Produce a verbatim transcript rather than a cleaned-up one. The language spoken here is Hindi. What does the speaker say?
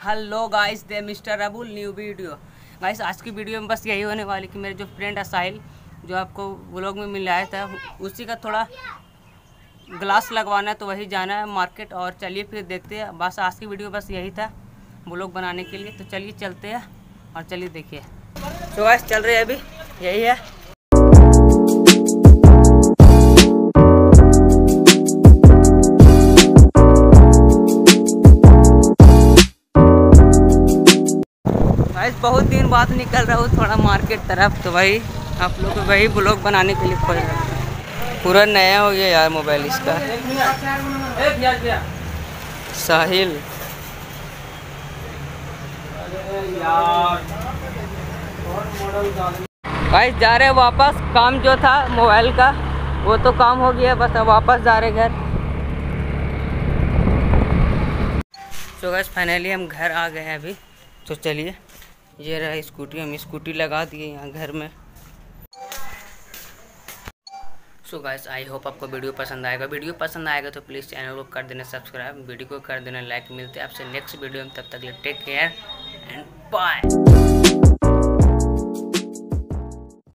Hello guys, the mister Abul new video. Guys आज की वीडियो में बस यही होने वाली कि मेरे जो फ्रेंड है साहिल, जो आपको व्लॉग में मिलाया था, उसी का थोड़ा ग्लास लगवाना है, तो वही जाना है मार्केट। और चलिए फिर देखते हैं। बस आज की वीडियो बस यही था व्लॉग बनाने के लिए, तो चलिए चलते हैं और चलिए देखिए। तो गाइस चल रहे हैं, अभी यही है। गाइस बहुत दिन बाद निकल रहा हूँ थोड़ा मार्केट तरफ, तो वही आप लोग को वही ब्लॉग बनाने के लिए खोज रहा हूँ। पूरा नया हो गया यार मोबाइल इसका। साहिल गाइस जा रहे हैं वापस। काम जो था मोबाइल का वो तो काम हो गया, बस अब वापस जा रहे घर। तो गाइस फाइनली हम घर आ गए हैं अभी। तो चलिए, ये रहा स्कूटी, हम स्कूटी लगा दिए यहाँ घर में। सो गाइस आई होप आपको वीडियो पसंद आएगा। वीडियो पसंद आएगा तो प्लीज़ चैनल को कर देना सब्सक्राइब, वीडियो को कर देना लाइक। मिलते हैं आपसे नेक्स्ट वीडियो में, तब तक टेक केयर एंड बाय।